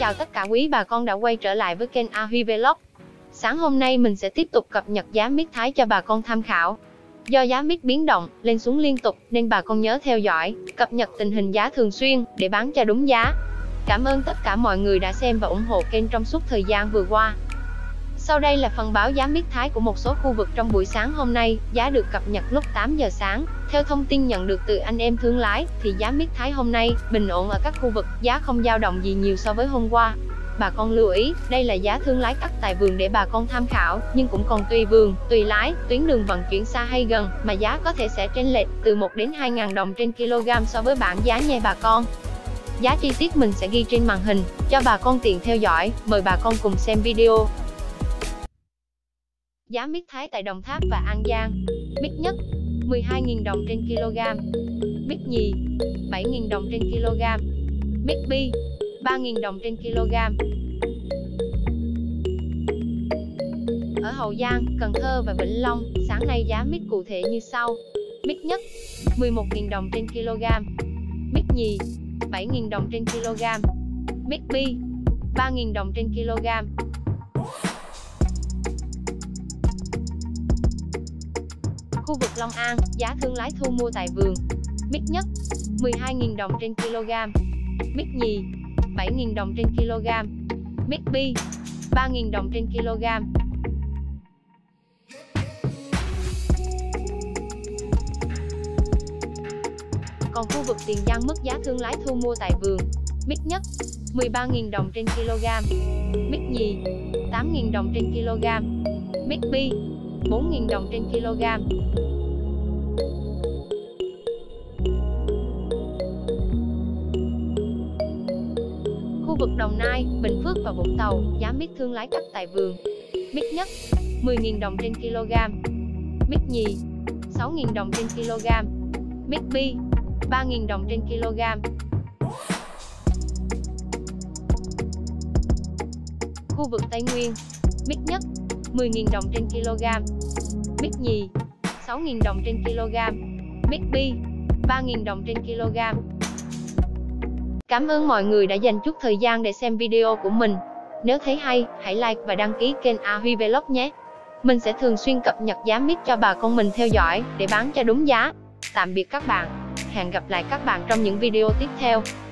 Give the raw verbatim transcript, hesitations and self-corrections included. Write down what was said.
chào tất cả quý bà con đã quay trở lại với kênh A Huy Vlog. Sáng hôm nay mình sẽ tiếp tục cập nhật giá mít Thái cho bà con tham khảo. Do giá mít biến động, lên xuống liên tục nên bà con nhớ theo dõi, cập nhật tình hình giá thường xuyên để bán cho đúng giá. Cảm ơn tất cả mọi người đã xem và ủng hộ kênh trong suốt thời gian vừa qua. Sau đây là phần báo giá mít Thái của một số khu vực trong buổi sáng hôm nay, giá được cập nhật lúc tám giờ sáng. Theo thông tin nhận được từ anh em thương lái, thì giá mít Thái hôm nay bình ổn ở các khu vực, giá không dao động gì nhiều so với hôm qua. Bà con lưu ý, đây là giá thương lái cắt tại vườn để bà con tham khảo, nhưng cũng còn tùy vườn, tùy lái, tuyến đường vận chuyển xa hay gần, mà giá có thể sẽ chênh lệch từ một đến hai ngàn đồng trên kg so với bảng giá nha bà con. Giá chi tiết mình sẽ ghi trên màn hình, cho bà con tiện theo dõi, mời bà con cùng xem video. Giá mít Thái tại Đồng Tháp và An Giang. Mít nhất, mười hai nghìn đồng trên kg. Mít nhì, bảy nghìn đồng trên kg. Mít bi, ba nghìn đồng trên kg. Ở Hậu Giang, Cần Thơ và Vĩnh Long, sáng nay giá mít cụ thể như sau. Mít nhất, mười một nghìn đồng trên kg. Mít nhì, bảy nghìn đồng trên kg. Mít bi, ba nghìn đồng trên kg. Khu vực Long An, giá thương lái thu mua tại vườn. Mít nhất, mười hai nghìn đồng trên kg. Mít nhì, bảy nghìn đồng trên kg. Mít bi, ba nghìn đồng trên kg. Còn khu vực Tiền Giang, mức giá thương lái thu mua tại vườn. Mít nhất, mười ba nghìn đồng trên kg. Mít nhì, tám nghìn đồng trên kg. Mít bi, bốn nghìn đồng trên kg. Khu vực Đồng Nai, Bình Phước và Vũng Tàu, giá mít thương lái cắt tại vườn. Mít nhất, mười nghìn đồng trên kg. Mít nhì, sáu nghìn đồng trên kg. Mít bi, ba nghìn đồng trên kg. Khu vực Tây Nguyên, mít nhất, mười nghìn đồng trên kg. Mít nhì, sáu nghìn đồng trên kg. Mít bi, ba nghìn đồng trên kg. Cảm ơn mọi người đã dành chút thời gian để xem video của mình. Nếu thấy hay, hãy like và đăng ký kênh A Huy Vlog nhé. Mình sẽ thường xuyên cập nhật giá mít cho bà con mình theo dõi, để bán cho đúng giá. Tạm biệt các bạn. Hẹn gặp lại các bạn trong những video tiếp theo.